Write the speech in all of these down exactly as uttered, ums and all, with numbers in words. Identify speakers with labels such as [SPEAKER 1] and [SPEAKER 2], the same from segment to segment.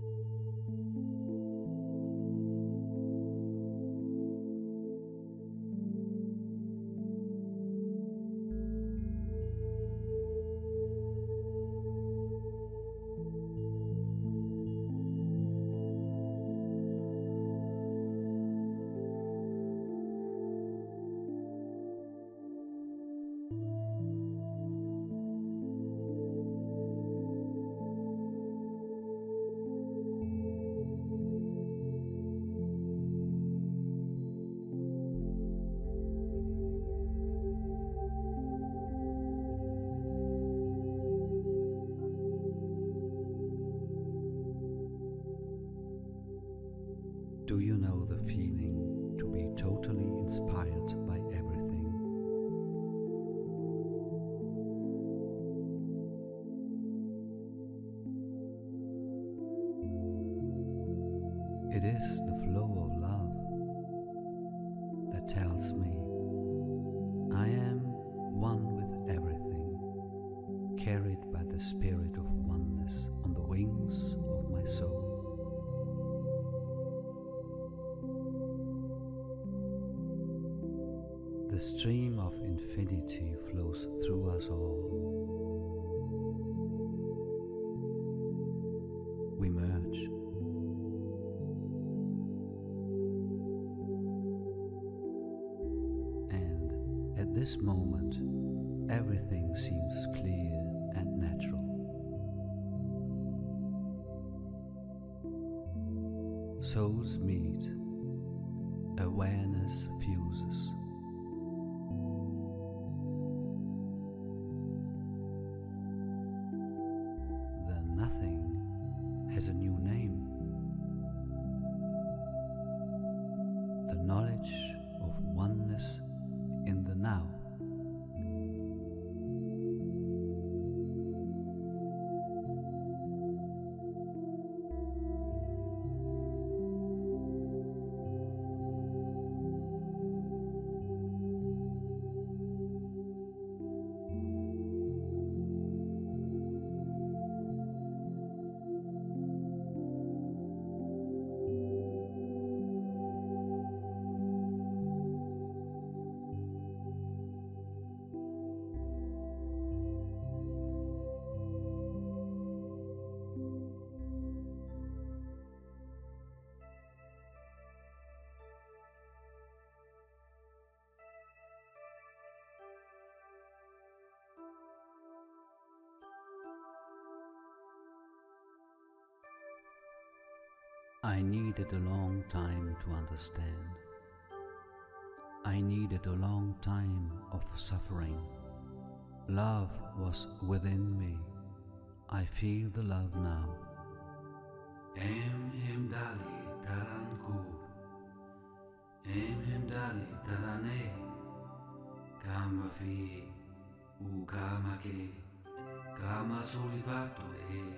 [SPEAKER 1] Do you know the feeling to be totally inspired by everything? It is the flow of love that tells me I am one with everything, carried by the spirit of oneness on the wings of my soul. The stream of infinity flows through us all. We merge. And at this moment, everything seems clear and natural. Souls meet. Awareness fuses. Nothing has a new name. The knowledge of oneness in the now. I needed a long time to understand. I needed a long time of suffering. Love was within me. I feel the love now. Em hem dali taranku, em hem dali tarane, kama fi, u kama ke, kama solivato e.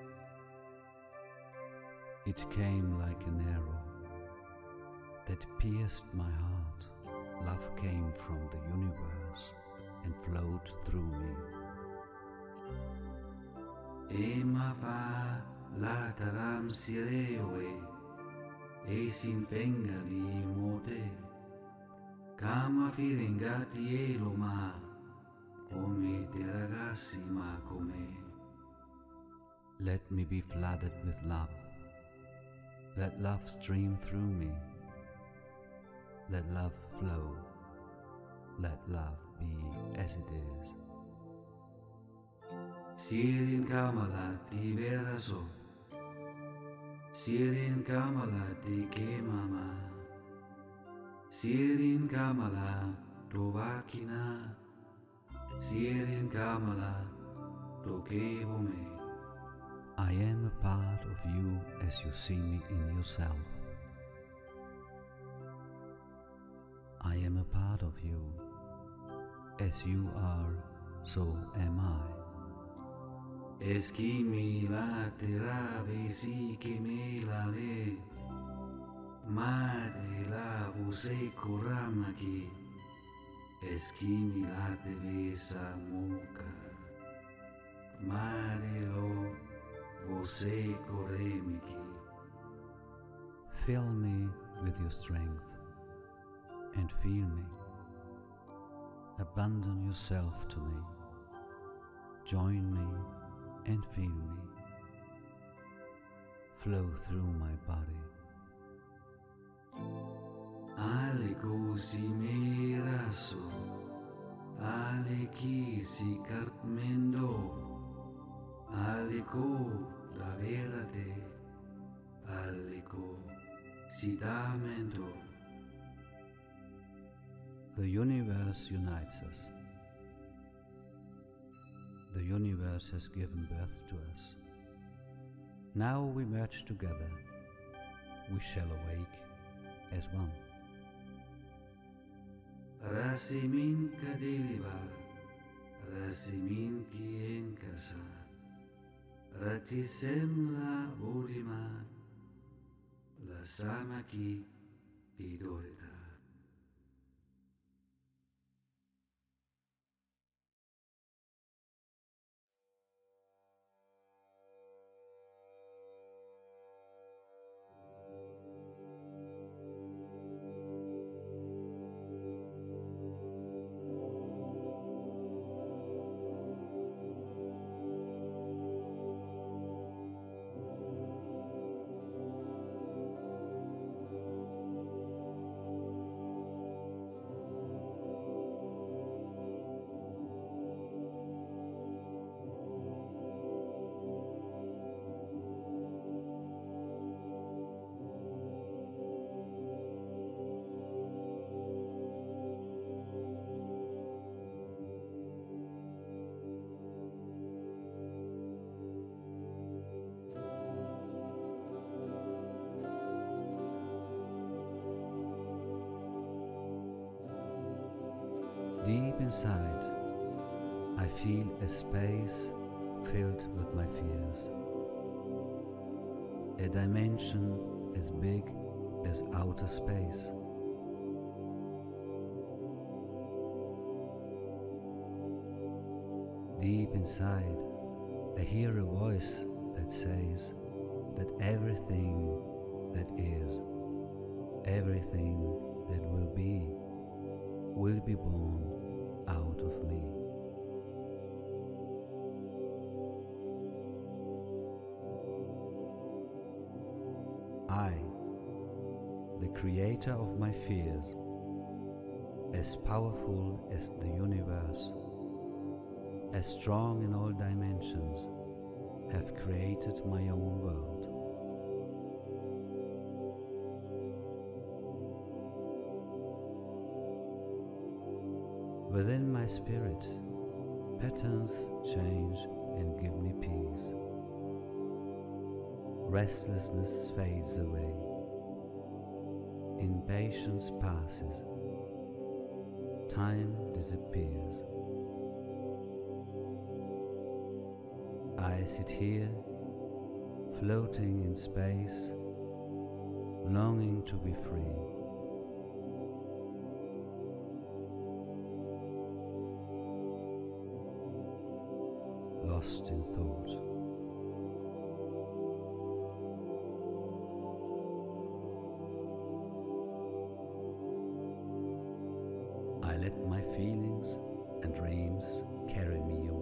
[SPEAKER 1] It came like an arrow that pierced my heart. Love came from the universe and flowed through me. Ema fa la taram sireoe, e sin fengali mote, kama firingati eloma, come te ragazzi ma come. Let me be flooded with love. Let love stream through me. Let love flow. Let love be as it is. Sirin kamala ti veraso, Sirin kamala ti kemama, Sirin kamala tovakina, Sirin kamala tokevome. I am a part of you as you see me in yourself. I am a part of you. As you are, so am I. Eskimi la terave si que me la le, Made la vuse koramaki, Eskimi la te besa moka, Made lo
[SPEAKER 2] Você koremiki.
[SPEAKER 1] Fill me with your strength and feel me. Abandon yourself to me. Join me and feel me. Flow through my body.
[SPEAKER 2] Aliko si miraso, aliki si cartmendo, aliko la verate, aliko si damento.
[SPEAKER 1] The universe unites us. The universe has given birth to us. Now we merge together. We shall awake as one.
[SPEAKER 2] Rasimin kadiliba, rasimin kienkasa, ratisem la bolima, la samaki idolita.
[SPEAKER 1] Deep inside, I feel a space filled with my fears. A dimension as big as outer space. Deep inside, I hear a voice that says that everything that is, everything that will be, will be born out of me. I, the creator of my fears, as powerful as the universe, as strong in all dimensions, have created my own world. Within my spirit, patterns change and give me peace. Restlessness fades away. Impatience passes. Time disappears. I sit here, floating in space, longing to be free. Lost in thought. I let my feelings and dreams carry me